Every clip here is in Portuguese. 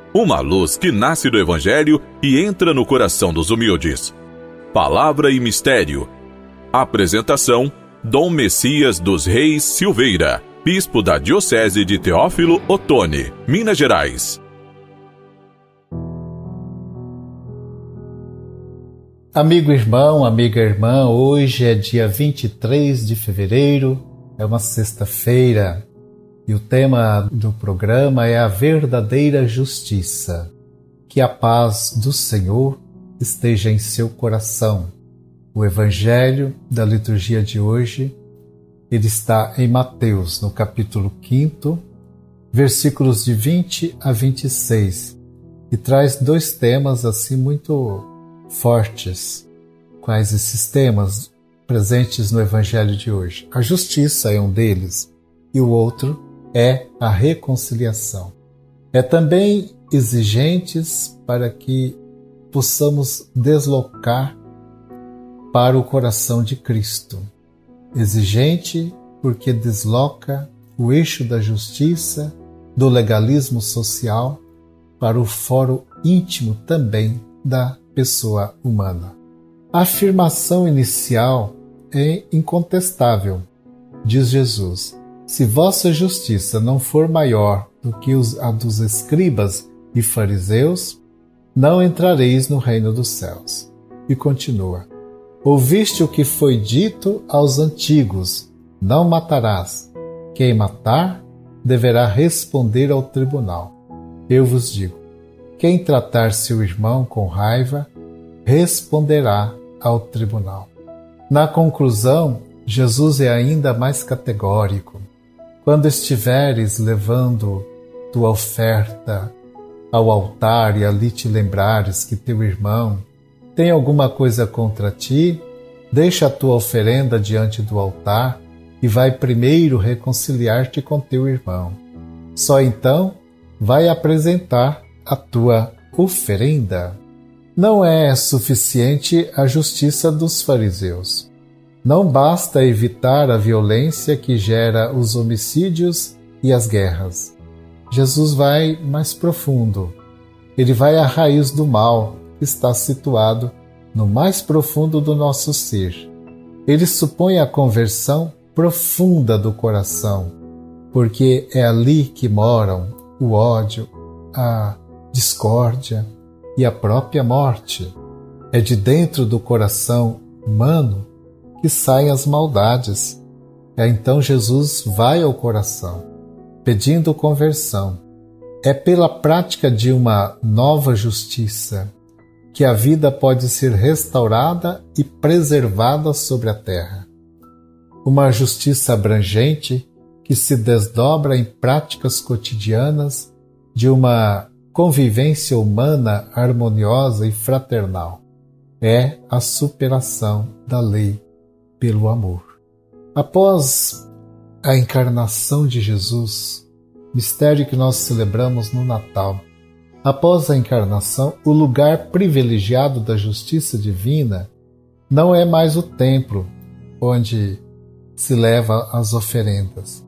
Uma luz que nasce do Evangelho e entra no coração dos humildes. Palavra e Mistério. Apresentação: Dom Messias dos Reis Silveira, Bispo da Diocese de Teófilo Otoni, Minas Gerais. Amigo irmão, amiga irmã, hoje é dia 23 de fevereiro, é uma sexta-feira, e o tema do programa é a verdadeira justiça. Que a paz do Senhor esteja em seu coração. O Evangelho da liturgia de hoje, ele está em Mateus, no capítulo 5, versículos de 20 a 26, e traz dois temas assim muito fortes. Quais esses temas presentes no Evangelho de hoje? A justiça é um deles, e o outro é a reconciliação. É também exigentes para que possamos deslocar para o coração de Cristo. Exigente porque desloca o eixo da justiça, do legalismo social, para o fórum íntimo também da pessoa humana. A afirmação inicial é incontestável. Diz Jesus: se vossa justiça não for maior do que a dos escribas e fariseus, não entrareis no reino dos céus. E continua: ouviste o que foi dito aos antigos: não matarás. Quem matar deverá responder ao tribunal. Eu vos digo: quem tratar seu irmão com raiva responderá ao tribunal. Na conclusão, Jesus é ainda mais categórico. Quando estiveres levando tua oferta ao altar e ali te lembrares que teu irmão tem alguma coisa contra ti, deixa a tua oferenda diante do altar e vai primeiro reconciliar-te com teu irmão. Só então vai apresentar a tua oferenda. Não é suficiente a justiça dos fariseus. Não basta evitar a violência que gera os homicídios e as guerras. Jesus vai mais profundo. Ele vai à raiz do mal, que está situado no mais profundo do nosso ser. Ele supõe a conversão profunda do coração, porque é ali que moram o ódio, a discórdia e a própria morte. É de dentro do coração humano que saem as maldades. Então Jesus vai ao coração, pedindo conversão. É pela prática de uma nova justiça que a vida pode ser restaurada e preservada sobre a terra. Uma justiça abrangente que se desdobra em práticas cotidianas de uma convivência humana harmoniosa e fraternal. É a superação da lei pelo amor. Após a encarnação de Jesus, mistério que nós celebramos no Natal, após a encarnação, o lugar privilegiado da justiça divina não é mais o templo onde se leva as oferendas,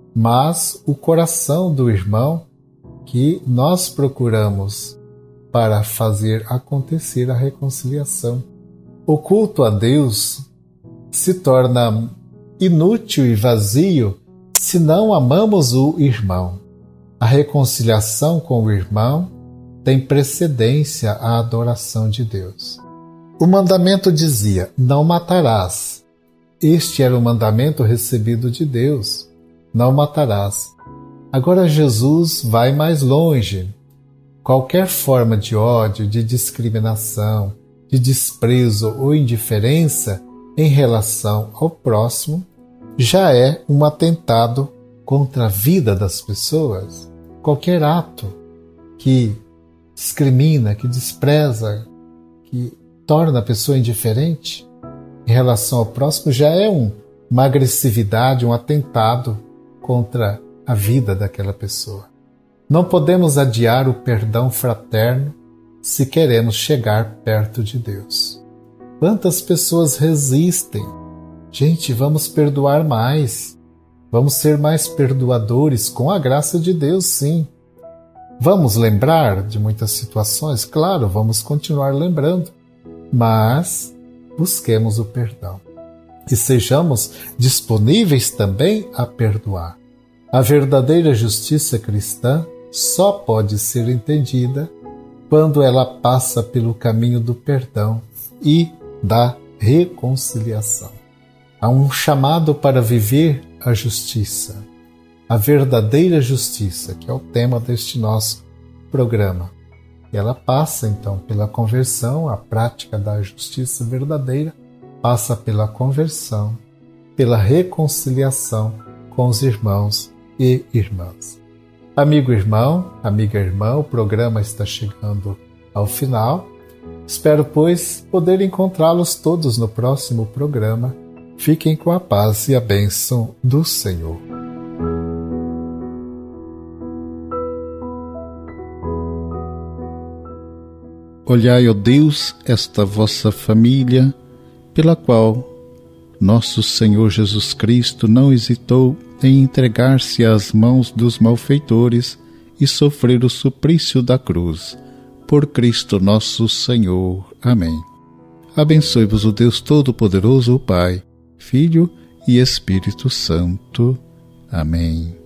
mas o coração do irmão que nós procuramos para fazer acontecer a reconciliação. O culto a Deus se torna inútil e vazio se não amamos o irmão. A reconciliação com o irmão tem precedência à adoração de Deus. O mandamento dizia: não matarás. Este era o mandamento recebido de Deus: não matarás. Agora Jesus vai mais longe. Qualquer forma de ódio, de discriminação, de desprezo ou indiferença em relação ao próximo já é um atentado contra a vida das pessoas. Qualquer ato que discrimina, que despreza, que torna a pessoa indiferente em relação ao próximo já é uma agressividade, um atentado contra a vida daquela pessoa. Não podemos adiar o perdão fraterno se queremos chegar perto de Deus. Quantas pessoas resistem? Gente, vamos perdoar mais. Vamos ser mais perdoadores com a graça de Deus, sim. Vamos lembrar de muitas situações? Claro, vamos continuar lembrando, mas busquemos o perdão e sejamos disponíveis também a perdoar. A verdadeira justiça cristã só pode ser entendida quando ela passa pelo caminho do perdão e da reconciliação. Há um chamado para viver a justiça, a verdadeira justiça, que é o tema deste nosso programa. E ela passa, então, pela conversão, a prática da justiça verdadeira passa pela conversão, pela reconciliação com os irmãos e irmãs. Amigo irmão, amiga irmã, o programa está chegando ao final. Espero, pois, poder encontrá-los todos no próximo programa. Fiquem com a paz e a bênção do Senhor. Olhai, ó Deus, esta vossa família, pela qual nosso Senhor Jesus Cristo não hesitou em entregar-se às mãos dos malfeitores e sofrer o suplício da cruz. Por Cristo nosso Senhor. Amém. Abençoe-vos o Deus Todo-Poderoso, o Pai, Filho e Espírito Santo. Amém.